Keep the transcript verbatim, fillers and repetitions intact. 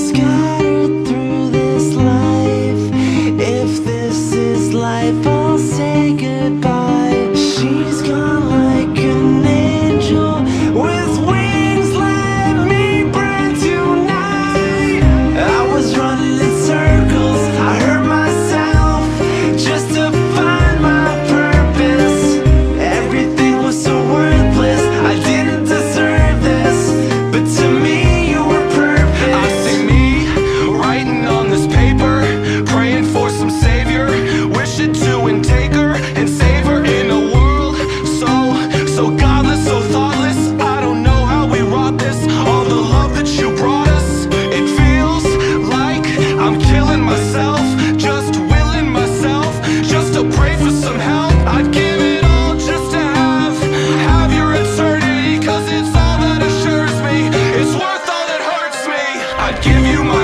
scattered through this life. If this is life, I'll say goodbye. She's gone like an angel with wings. Let me burn tonight. I was running in circles, I hurt myself just to find my purpose. Everything was so worthless, I didn't deserve this, but to me you were perfect. I see me writing on this paper, praying for some savior, wishing to intake her and save her in a world so, so godless, so thoughtless. I don't know how we wrought this, all the love that you brought us. It feels like I'm killing myself, just willing myself, just to pray for some help. I'd give it all just to have, have your eternity, cause it's all that assures me, it's worth all that hurts me. I'd give you my